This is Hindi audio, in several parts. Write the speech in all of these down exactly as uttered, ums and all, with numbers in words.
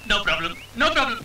No problem, no problem.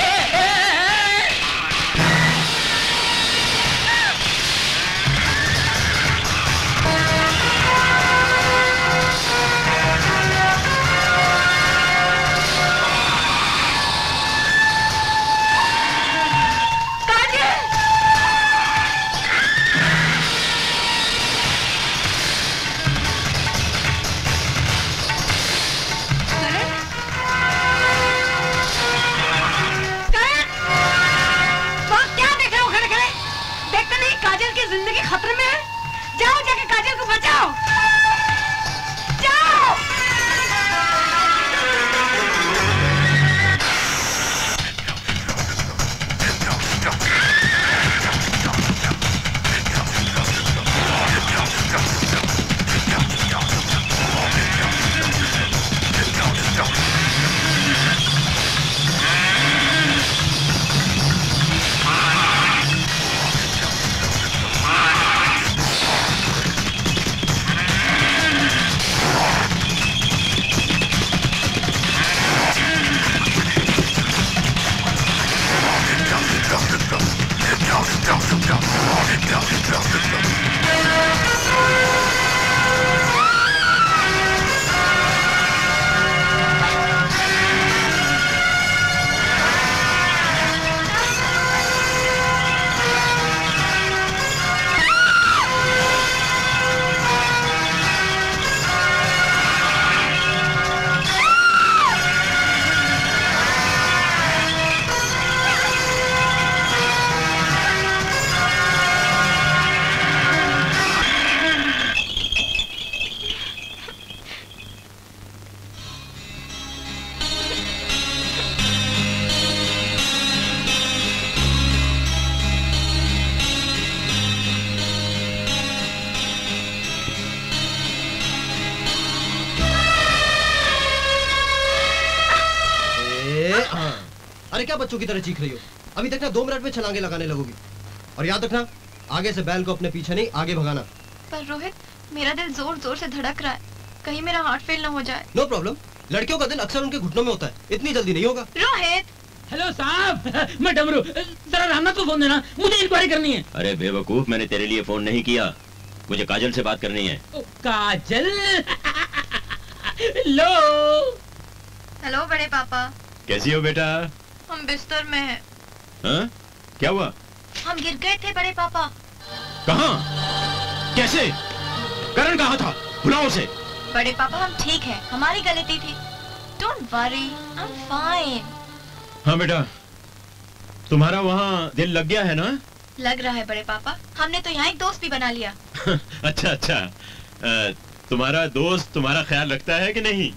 जिंदगी खतरे में है। जाओ जाके काजल को बचाओ। जाओ। अरे क्या बच्चों की तरह चीख रही हो? अभी तक ना दो मिनट में छलांगे लगाने लगोगी। और याद रखना, आगे से बैल को अपने पीछे नहीं आगे भगाना। पर रोहित, मेरा दिल जोर जोर से धड़क रहा है, कहीं मेरा हार्ट फेल ना हो जाए। नो प्रॉब्लम, लड़कियों का दिल अक्सर उनके घुटनों में होता है, इतनी जल्दी नहीं होगा। रोहित। हेलो साहब, मैं डमरू, जरा रामनाथ को फोन देना, मुझे इंक्वायरी करनी है। अरे बेवकूफ, मैंने तेरे लिए फोन नहीं किया, मुझे काजल से बात करनी है। ओ, काजल। लो। हेलो बड़े पापा। कैसी हो बेटा? हम बिस्तर में हैं। हाँ? क्या हुआ? हम गिर गए थे बड़े पापा। कहाँ? कैसे? करण कहाँ था? बुलाओ उसे। बड़े पापा हम ठीक हैं, हमारी गलती थी। Don't worry, I am fine. हाँ बेटा, तुम्हारा वहाँ दिल लग गया है ना? लग रहा है बड़े पापा, हमने तो यहाँ एक दोस्त भी बना लिया। अच्छा अच्छा, आ, तुम्हारा दोस्त तुम्हारा ख्याल रखता है कि नहीं?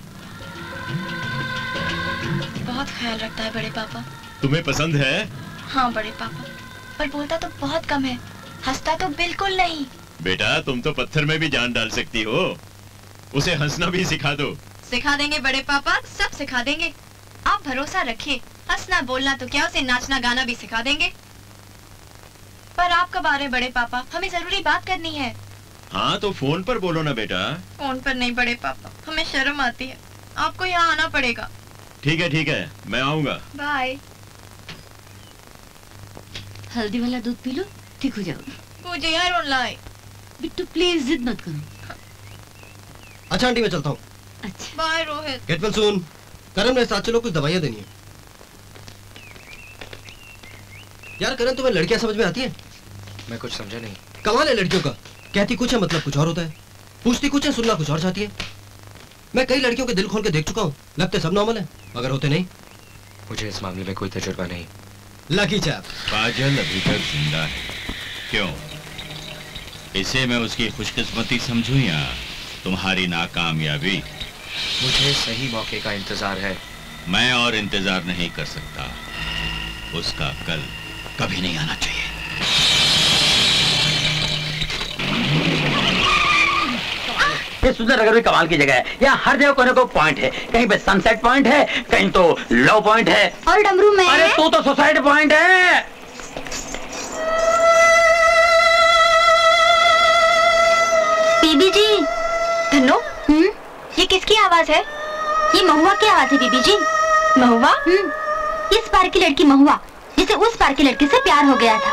बहुत ख्याल रखता है बड़े पापा। तुम्हें पसंद है? हाँ बड़े पापा, पर बोलता तो बहुत कम है, हंसता तो बिल्कुल नहीं। बेटा तुम तो पत्थर में भी जान डाल सकती हो, उसे हंसना भी सिखा दो। सिखा देंगे बड़े पापा, सब सिखा देंगे, आप भरोसा रखिए। हंसना बोलना तो क्या, उसे नाचना गाना भी सिखा देंगे। पर आप कब आ रहे बड़े पापा, हमें जरूरी बात करनी है। हाँ तो फोन पर बोलो ना बेटा। फोन पर नहीं बड़े पापा, हमें शर्म आती है, आपको यहाँ आना पड़ेगा। ठीक है ठीक है, मैं आऊंगा। बाय। हल्दी वाला दूध पी लो, ठीक हो जाओगे। मुझे यार ऑन लाई। बिट्टू प्लीज जिद मत करो। अच्छा आंटी मैं चलता हूँ। अच्छा। Bye Rohit. Get well soon. Karan मेरे साथ चलो, कुछ दवाइयाँ देनी है। यार करण, तुम्हें लड़कियाँ समझ में आती है? मैं कुछ समझा नहीं। कमाल है लड़कियों का, कहती कुछ है मतलब कुछ और होता है, पूछती कुछ है सुनना कुछ और चाहती है। मैं कई लड़कियों के दिल खोल के देख चुका हूँ, लगते सब नॉर्मल है मगर होते नहीं। मुझे इस मामले में कोई तजुर्बा नहीं। Lucky chap. काजल अभी तक जिंदा है, क्यों? इसे मैं उसकी खुशकिस्मती समझूं या तुम्हारी नाकामयाबी? मुझे सही मौके का इंतजार है। मैं और इंतजार नहीं कर सकता, उसका कल कभी नहीं आना चाहिए। ये सुंदर नगर भी कमाल की जगह है, यहाँ हर जगह कोने को पॉइंट है, कहीं पे सनसेट पॉइंट है, कहीं तो लो पॉइंट है। और डमरू में? अरे तू तो सोसाइटी पॉइंट है। बीबी जी। धन्नो, हम्म, ये किसकी आवाज है? ये महुआ की आवाज है बीबी जी। महुआ? इस पार की लड़की महुआ जिसे उस पार के लड़के से प्यार हो गया था,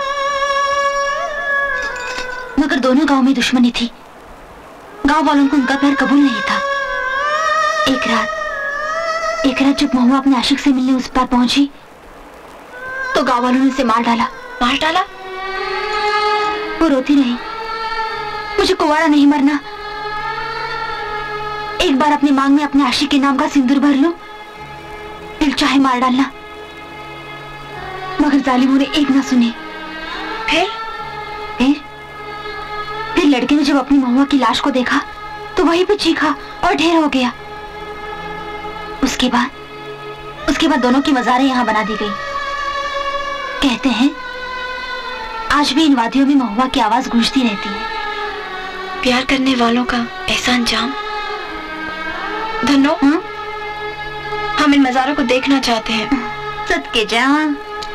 मगर दोनों गांव में दुश्मनी थी। गांव वालों को उनका प्यार कबूल नहीं था। एक रात एक रात जब महुआ अपने आशिक से मिलने उस पार पहुंची तो गांव वालों ने उसे मार डाला। मार डाला? वो रोती रही, मुझे कुंवारा नहीं मरना, एक बार अपनी मांग में अपने आशिक के नाम का सिंदूर भर लो, दिल चाहे मार डालना। मगर जालिमों ने एक ना सुनी। फिर फिर फिर लड़के ने जब अपनी महुआ की लाश को देखा तो वहीं पे चीखा और ढेर हो गया। उसके बाद उसके बाद दोनों की मज़ारें यहाँ बना दी गई। कहते हैं आज भी इन वादियों में महुआ की आवाज गूंजती रहती है। प्यार करने वालों का ऐसा अंजाम। धनो, हाँ? हम इन मज़ारों को देखना चाहते हैं। सदके जान।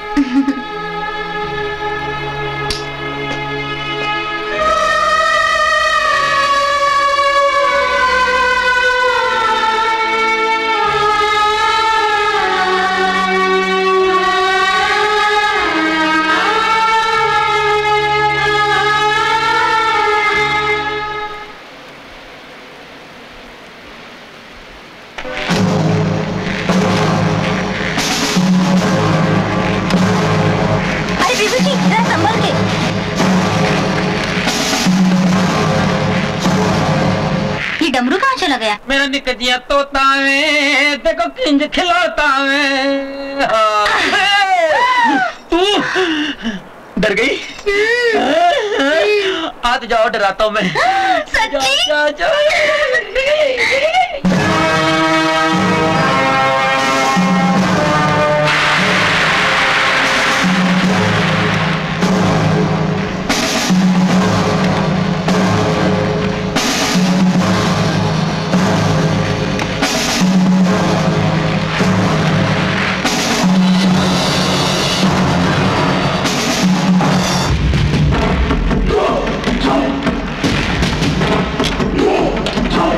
डमरू कहाँ चला गया? मेरा निकजिया तोता है, देखो किंज खिलौता है। तू डर गई? आज जाओ, डराता हूँ मैं। सच्ची? जा, जा, जा। Oh!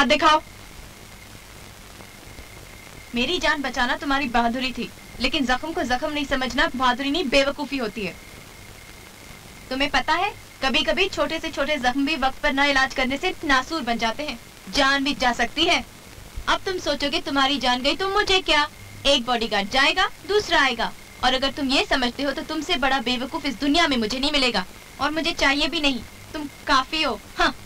हाथ दिखाओ। मेरी जान बचाना तुम्हारी बहादुरी थी, लेकिन जख्म को जख्म नहीं समझना बहादुरी नहीं बेवकूफी होती है। तुम्हें पता है कभी कभी छोटे से छोटे जख्म भी वक्त पर न इलाज करने से नासूर बन जाते हैं, जान भी जा सकती है। अब तुम सोचोगे तुम्हारी जान गई तो मुझे क्या, एक बॉडीगार्ड जाएगा दूसरा आएगा, और अगर तुम ये समझते हो तो तुमसे बड़ा बेवकूफ इस दुनिया में मुझे नहीं मिलेगा, और मुझे चाहिए भी नहीं। तुम काफी हो। हाँ।